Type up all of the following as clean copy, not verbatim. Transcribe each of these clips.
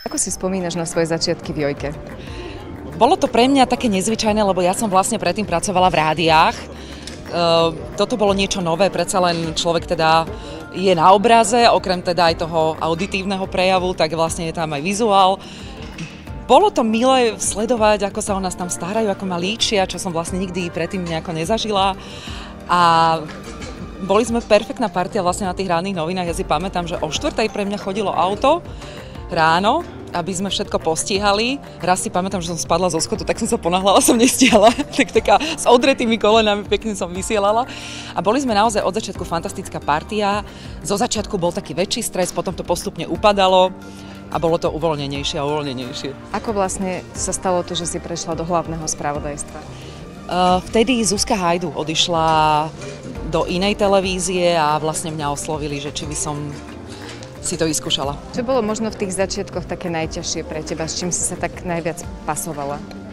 Ako si spomínaš na svoje začiatky v Jojke? Bolo to pre mňa také nezvyčajné, lebo ja som vlastne predtým pracovala v rádiách. Toto bolo niečo nové, predsa len človek teda je na obraze, okrem teda aj toho auditívneho prejavu, tak vlastne je tam aj vizuál. Bolo to milé sledovať, ako sa o nás tam starajú, ako ma líčia, čo som vlastne nikdy predtým nejako nezažila. A boli sme perfektná partia vlastne na tých ranných novinách. Ja si pamätám, že o 4:00 pre mňa chodilo auto ráno, aby sme všetko postíhali. Raz si pamätám, že som spadla zo schodu, tak som sa ponáhľala, som nestihala. Tak taká s odretými kolenami pekne som vysielala. A boli sme naozaj od začiatku fantastická partia. Zo začiatku bol taký väčší stres, potom to postupne upadalo a bolo to uvoľnenejšie a uvoľnenejšie. Ako vlastne sa stalo to, že si prešla do hlavného spravodajstva? Vtedy Zuzka Hajdu odišla do inej televízie a vlastne mňa oslovili, že či by som si to vyskúšala. Čo bolo možno v tých začiatkoch také najťažšie pre teba? S čím si sa tak najviac pasovala?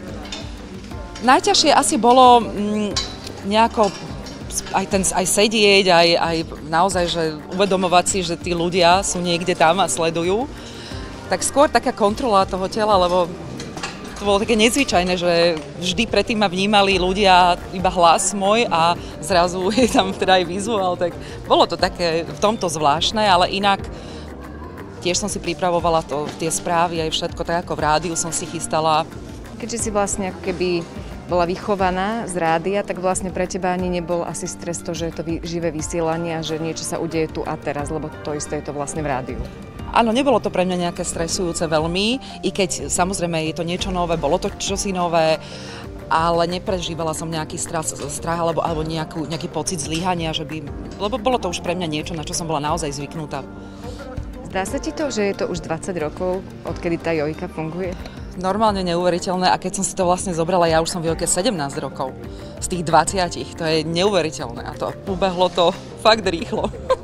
Najťažšie asi bolo nejako aj sedieť, aj naozaj, že uvedomovať si, že tí ľudia sú niekde tam a sledujú. Tak skôr taká kontrola toho tela, lebo to bolo také nezvyčajné, že vždy predtým ma vnímali ľudia iba hlas môj a zrazu je tam teda aj vizuál, tak bolo to také v tomto zvláštne, ale inak tiež som si pripravovala tie správy aj všetko, tak ako v rádiu som si chystala. Keďže si vlastne ako keby bola vychovaná z rádia, tak vlastne pre teba ani nebol asi stres to, že je to živé vysielanie a že niečo sa udeje tu a teraz, lebo to isté je to vlastne v rádiu. Áno, nebolo to pre mňa nejaké stresujúce veľmi, i keď samozrejme je to niečo nové, bolo to čosi nové, ale neprežívala som nejaký strach alebo nejaký pocit zlyhania, lebo bolo to už pre mňa niečo, na čo som bola naozaj zvyknutá. Zdá sa ti to, že je to už 20 rokov, odkedy tá Jojka funguje? Normálne neuveriteľné a keď som si to vlastne zobrala, ja už som v Jojke 17 rokov z tých 20, to je neuveriteľné a to ubehlo to fakt rýchlo.